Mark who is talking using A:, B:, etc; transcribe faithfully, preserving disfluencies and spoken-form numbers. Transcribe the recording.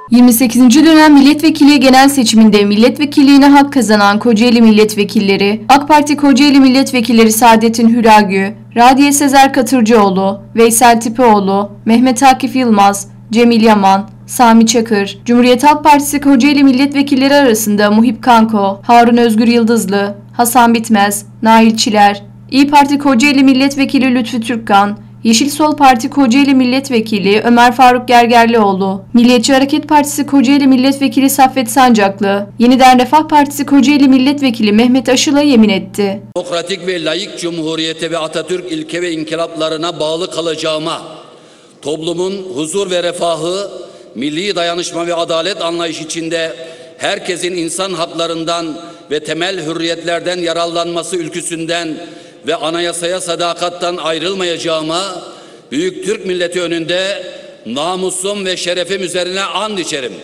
A: yirmi sekizinci dönem milletvekili genel seçiminde milletvekilliğine hak kazanan Kocaeli milletvekilleri, AK Parti Kocaeli milletvekilleri Saadettin Hüragü, Radiye Sezer Katırcıoğlu, Veysel Tipeoğlu, Mehmet Akif Yılmaz, Cemil Yaman, Sami Çakır, Cumhuriyet Halk Partisi Kocaeli milletvekilleri arasında Muhip Kanko, Harun Özgür Yıldızlı, Hasan Bitmez, Nail Çiler, İYİ Parti Kocaeli Milletvekili Lütfü Türkkan, Yeşil Sol Parti Kocaeli Milletvekili Ömer Faruk Gergerlioğlu, Milliyetçi Hareket Partisi Kocaeli Milletvekili Saffet Sancaklı, Yeniden Refah Partisi Kocaeli Milletvekili Mehmet Aşıl'a yemin etti.
B: Demokratik ve layık cumhuriyete ve Atatürk ilke ve inkılaplarına bağlı kalacağıma, toplumun huzur ve refahı, milli dayanışma ve adalet anlayışı içinde herkesin insan haklarından ve temel hürriyetlerden yararlanması ülküsünden ve anayasaya sadakattan ayrılmayacağıma, Büyük Türk milleti önünde namusum ve şerefim üzerine and içerim.